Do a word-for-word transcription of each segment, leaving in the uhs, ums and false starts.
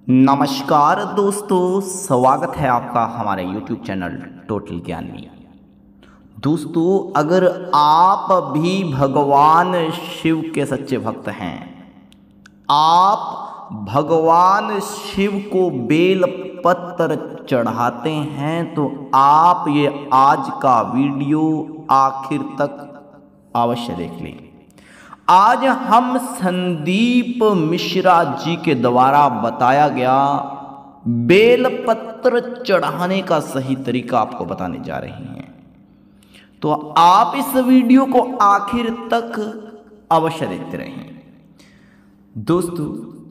नमस्कार दोस्तों, स्वागत है आपका हमारे YouTube चैनल टोटल ज्ञान में। दोस्तों, अगर आप भी भगवान शिव के सच्चे भक्त हैं, आप भगवान शिव को बेल पत्र चढ़ाते हैं, तो आप ये आज का वीडियो आखिर तक अवश्य देख लें। आज हम संदीप मिश्रा जी के द्वारा बताया गया बेल पत्र चढ़ाने का सही तरीका आपको बताने जा रहे हैं, तो आप इस वीडियो को आखिर तक अवश्य देखते रहें। दोस्तों,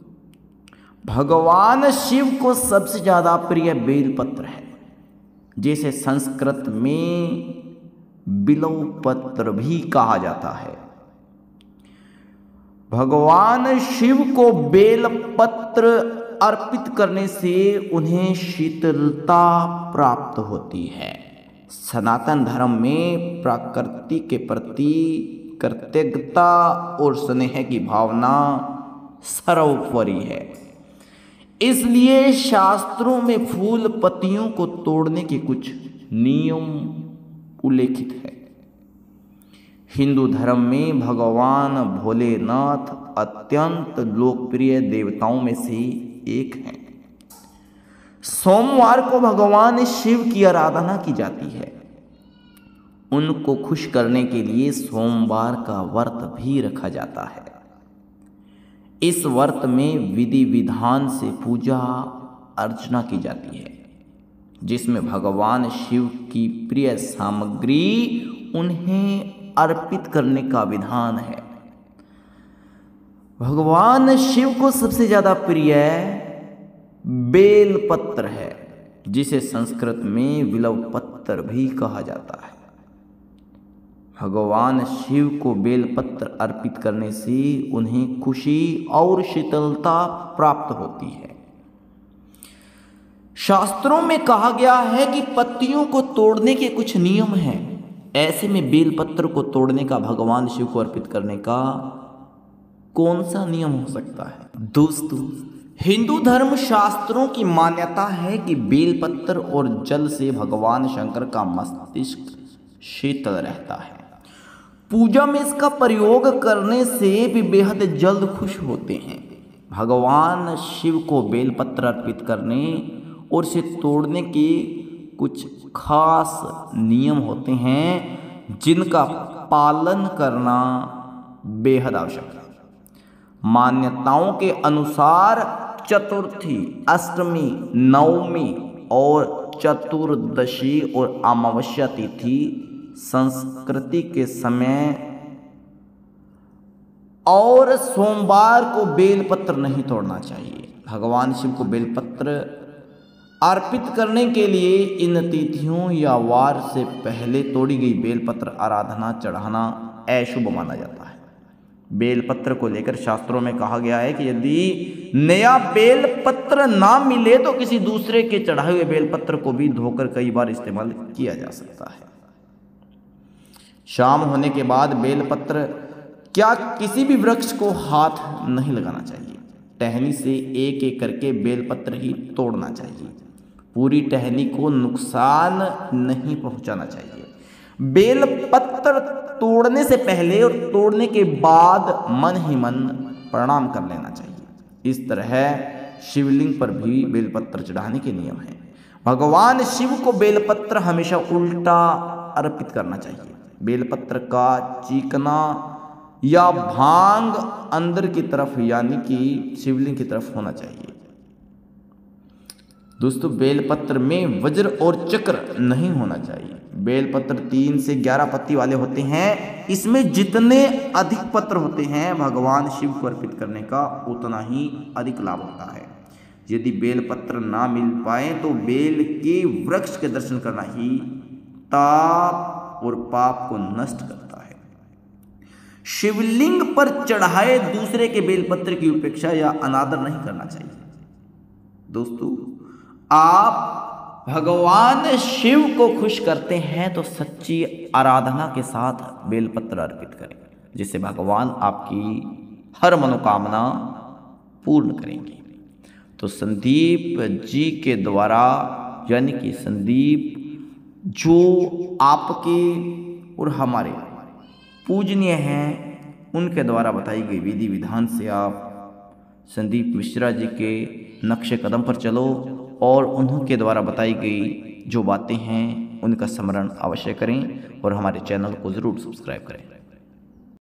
भगवान शिव को सबसे ज्यादा प्रिय बेल पत्र है, जिसे संस्कृत में बिल्व पत्र भी कहा जाता है। भगवान शिव को बेल पत्र अर्पित करने से उन्हें शीतलता प्राप्त होती है। सनातन धर्म में प्रकृति के प्रति कृतज्ञता और स्नेह की भावना सर्वोपरि है, इसलिए शास्त्रों में फूल पत्तियों को तोड़ने के कुछ नियम उल्लेखित है। हिंदू धर्म में भगवान भोलेनाथ अत्यंत लोकप्रिय देवताओं में से एक हैं। सोमवार को भगवान शिव की आराधना की जाती है। उनको खुश करने के लिए सोमवार का व्रत भी रखा जाता है। इस व्रत में विधि विधान से पूजा अर्चना की जाती है, जिसमें भगवान शिव की प्रिय सामग्री उन्हें अर्पित करने का विधान है। भगवान शिव को सबसे ज्यादा प्रिय बेल पत्र है, जिसे संस्कृत में बिल्व पत्र भी कहा जाता है। भगवान शिव को बेल पत्र अर्पित करने से उन्हें खुशी और शीतलता प्राप्त होती है। शास्त्रों में कहा गया है कि पत्तियों को तोड़ने के कुछ नियम हैं। ऐसे में बेल पत्र को तोड़ने का भगवान शिव को अर्पित करने का कौन सा नियम हो सकता है? दोस्तों, हिंदू धर्म शास्त्रों की मान्यता है कि बेल पत्र और जल से भगवान शंकर का मस्तिष्क शीतल रहता है। पूजा में इसका प्रयोग करने से भी बेहद जल्द खुश होते हैं। भगवान शिव को बेल पत्र अर्पित करने और इसे तोड़ने के कुछ खास नियम होते हैं, जिनका पालन करना बेहद आवश्यक है। मान्यताओं के अनुसार चतुर्थी, अष्टमी, नवमी और चतुर्दशी और अमावस्या तिथि संस्कृति के समय और सोमवार को बेलपत्र नहीं तोड़ना चाहिए। भगवान शिव को बेलपत्र अर्पित करने के लिए इन तिथियों या वार से पहले तोड़ी गई बेलपत्र आराधना चढ़ाना अशुभ माना जाता है। बेलपत्र को लेकर शास्त्रों में कहा गया है कि यदि नया बेलपत्र ना मिले तो किसी दूसरे के चढ़ाए हुए बेलपत्र को भी धोकर कई बार इस्तेमाल किया जा सकता है। शाम होने के बाद बेलपत्र क्या किसी भी वृक्ष को हाथ नहीं लगाना चाहिए। टहनी से एक एक करके बेलपत्र ही तोड़ना चाहिए। पूरी टहनी को नुकसान नहीं पहुंचाना चाहिए। बेलपत्र तोड़ने से पहले और तोड़ने के बाद मन ही मन प्रणाम कर लेना चाहिए। इस तरह शिवलिंग पर भी बेलपत्र चढ़ाने के नियम हैं। भगवान शिव को बेलपत्र हमेशा उल्टा अर्पित करना चाहिए। बेलपत्र का चीकना या भांग अंदर की तरफ यानी कि शिवलिंग की तरफ होना चाहिए। दोस्तों, बेलपत्र में वज्र और चक्र नहीं होना चाहिए। बेलपत्र तीन से ग्यारह पत्ती वाले होते हैं। इसमें जितने अधिक पत्र होते हैं, भगवान शिव को अर्पित करने का उतना ही अधिक लाभ होता है। यदि बेलपत्र ना मिल पाए तो बेल के वृक्ष के दर्शन करना ही ताप और पाप को नष्ट करता है। शिवलिंग पर चढ़ाए दूसरे के बेलपत्र की उपेक्षा या अनादर नहीं करना चाहिए। दोस्तों, आप भगवान शिव को खुश करते हैं तो सच्ची आराधना के साथ बेलपत्र अर्पित करें, जिससे भगवान आपकी हर मनोकामना पूर्ण करेंगे। तो संदीप जी के द्वारा, यानी कि संदीप जो आपके और हमारे पूजनीय हैं, उनके द्वारा बताई गई विधि विधान से आप संदीप मिश्रा जी के नक्शे कदम पर चलो और उन्होंने द्वारा बताई गई जो बातें हैं उनका स्मरण अवश्य करें और हमारे चैनल को ज़रूर सब्सक्राइब करें।